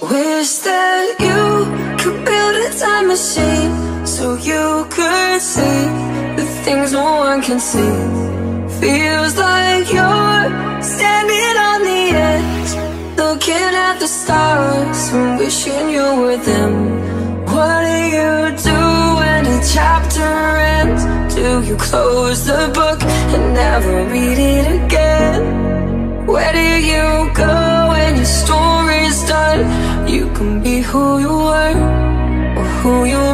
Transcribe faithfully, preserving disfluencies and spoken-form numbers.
Wish that you could build a time machine so you could see the things no one can see. Feels like you're standing on the edge, looking at the stars and wishing you were them. What do you do when a chapter ends? Do you close the book and never read it again? Where do you go when your story's done? You can be who you were or who you